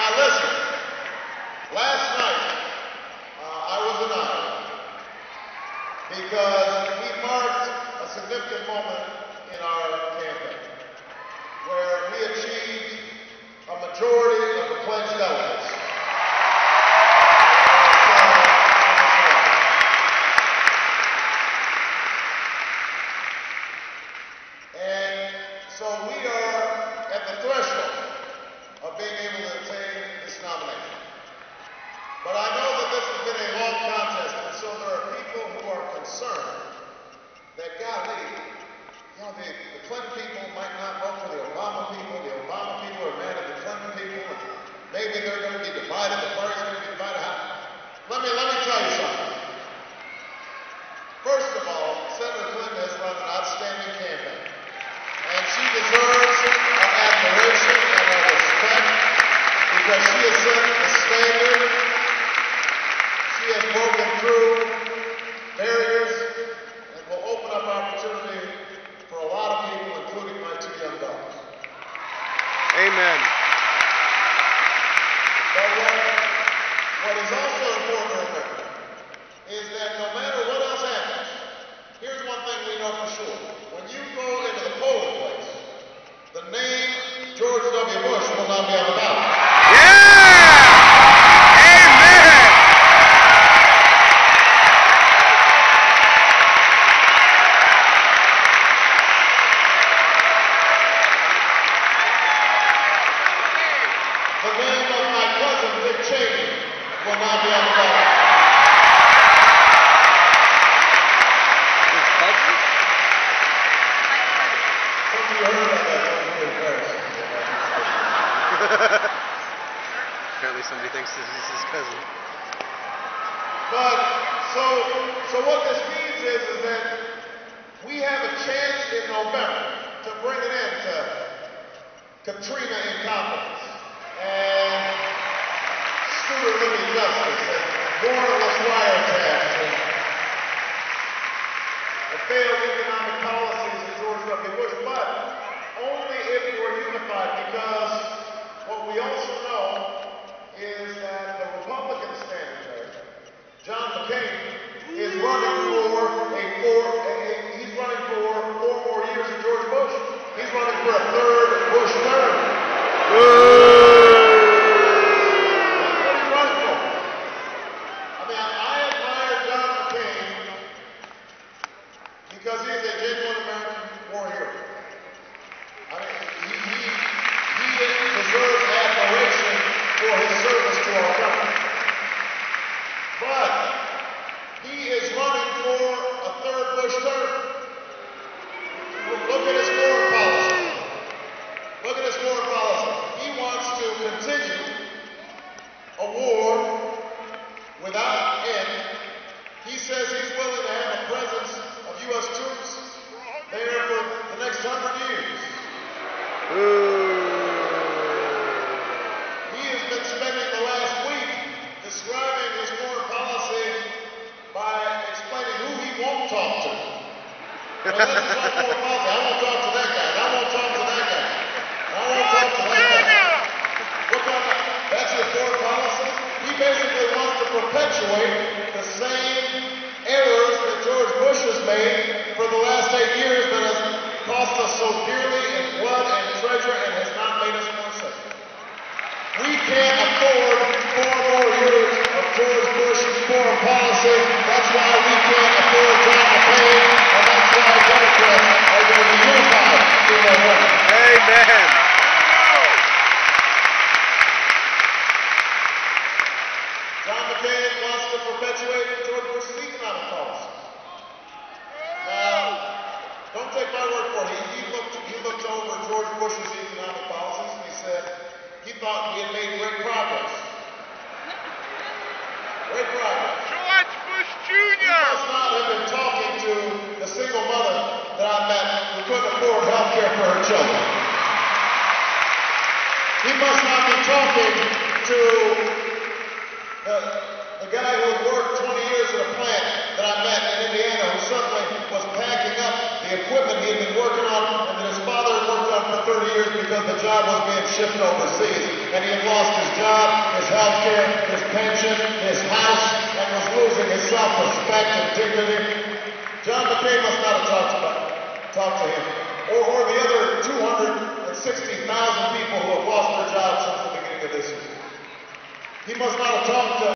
Now listen, last night I was in Iowa because we marked a significant moment in our campaign where we achieved a majority of the pledged delegates. And so we are at the threshold of being able to obtain this nomination. But I know that this has been a long contest, and so there are people who are concerned that, golly, you know, the Clinton people might not vote for the Obama people are mad at the Clinton people, and maybe they're going to be divided, the party's going to be divided. Let me tell you something. First of all, Senator Clinton has run an outstanding campaign, and she deserves our admiration and our respect because she has set the standard. She has broken through barriers and will open up opportunity for a lot of people, including my two young daughters. Amen. But what is also important to remember is that no matter what else happens, here's one thing we know for sure. When you go into the polling place, the name George W. Bush will not be on the ballot. The name of my cousin, Dick Cheney, will not be on the ballot. His cousin? Some of you heard about that, I'm really embarrassed. Apparently somebody thinks this is his cousin. But, so what this means is that we have a chance in November to bring an end to Katrina incompetence and Stuart Libby justice and warrantless wiretaps and the failed economic policies of George W. Bush, but only if we're unified, because what we also know is that the Republican standing there, John McCain, is running for he's running for 4 more years of George Bush. He's running for a third Bush term. Because he is a genuine American war hero. I mean, he deserves admiration for his service to our country. But he is running for a third Bush term. Look at his foreign policy. Look at his foreign policy. He wants to continue a war without end. He says he's willing to have a presence of U.S. troops there for the next 100 years. He has been spending the last week describing his foreign policy by explaining who he won't talk to. Well, this is all foreign policy. I won't talk to that guy. I won't talk to that guy. I won't talk to that guy. What kind of, that's your foreign policy? He basically wants to perpetuate the same errors that George Bush has made for the last 8 years that has cost us so dearly in blood and treasure and has not made us more safe. We can't afford 4 more years of George Bush's foreign policy. That's why we can't afford John McCain, and that's why Democrats are going to be unified in November. Amen. John McCain wants to perpetuate George Bush's economic policy. Now, don't take my word for it. He looked over George Bush's economic policies and he said he thought we had made great progress. Great progress. George Bush Jr. He must not have been talking to the single mother that I met who couldn't afford health care for her children. He must not be talking to the guy who had worked 20 years at a plant that I met in Indiana who suddenly was packing up the equipment he had been working on and that his father had worked on for 30 years because the job was being shipped overseas and he had lost his job health care, his pension, his house, and was losing his self-respect and dignity. John McCain must not have talked to him. Or the other 260,000 people who have lost their jobs since the beginning of this year. He must not have talked to